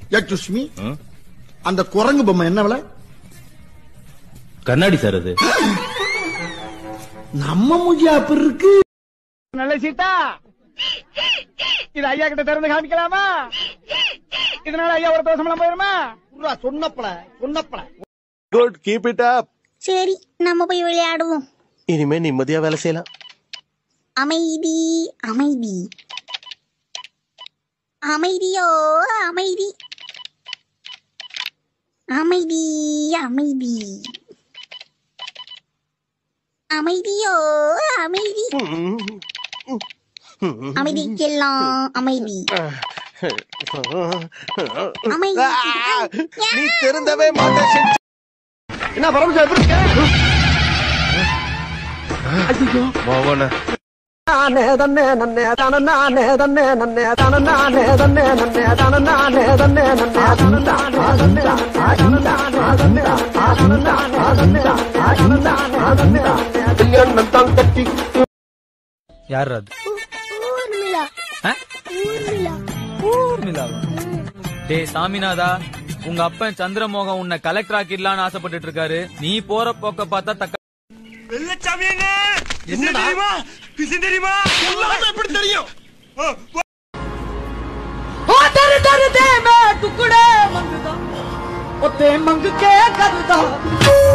Excuse me, அந்த குரங்கு பொம்மை என்ன விலை? கண்ணாடி சார் அது. நம்ம மூஞ்சி அப்படி இருக்கு. நல்ல சீட்டா இது ஐயா கிட்ட திறந்து காமிக்கலாமா? இதனால ஐயா ஒரு தோசமெல்லாம் போயிருமா? சொன்னப்பல குட், கீப் இட் அப். சரி, நம்ம போய் விளையாடுவோம். இனிமே நிம்மதியா வேலை செய்யலாம். அமைதி அமைதி அமைதியோ அமைதி அமைதி அமைதி அமைதியோ அமைதி அமைதிக்கெல்லாம் அமைதி அமைதி. நீ திருந்தவே மாட்டேன். என்ன பரமசா எப்படி இருக்க? ஐயோ மோகன யார் அது? டே சாமிநாதா, உங்க அப்பன் சந்திரமோகன் உன்னை கலெக்டர் ஆக்கிடலான்னு ஆசைப்பட்டு இருக்காரு. நீ போற போக்க பார்த்தா தக்க என்ன தெரியுமா? தெரியுமா? எல்லாமே எப்படி தெரியும்? टुकड़े मंगदा मंग के करदा